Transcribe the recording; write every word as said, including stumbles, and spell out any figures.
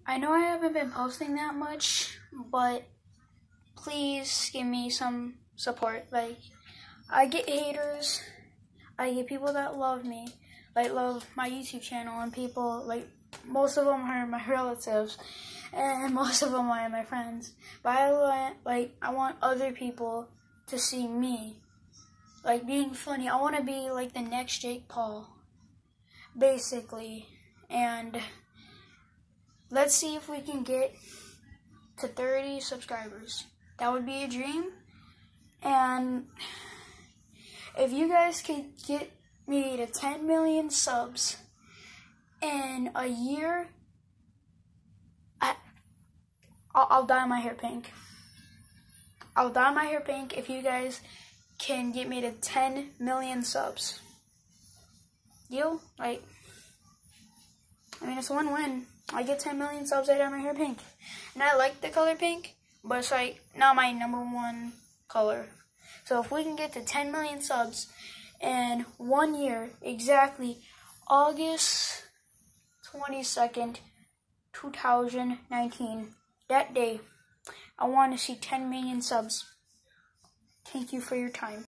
I know I haven't been posting that much, but please give me some support. Like, I get haters, I get people that love me, like love my YouTube channel, and people, like, most of them are my relatives, and most of them are my friends. But I want, like, I want other people to see me, like, being funny. I want to be like the next Jake Paul, basically. And let's see if we can get to thirty subscribers. That would be a dream. And if you guys could get me to ten million subs in a year, I, I'll, I'll dye my hair pink. I'll dye my hair pink if you guys can get me to ten million subs. Deal? Like, I mean, it's a win-win. I get ten million subs, I dye my hair pink. And I like the color pink, but it's like not my number one color. So if we can get to ten million subs in one year, exactly August twenty-second, two thousand nineteen, that day, I want to see ten million subs. Thank you for your time.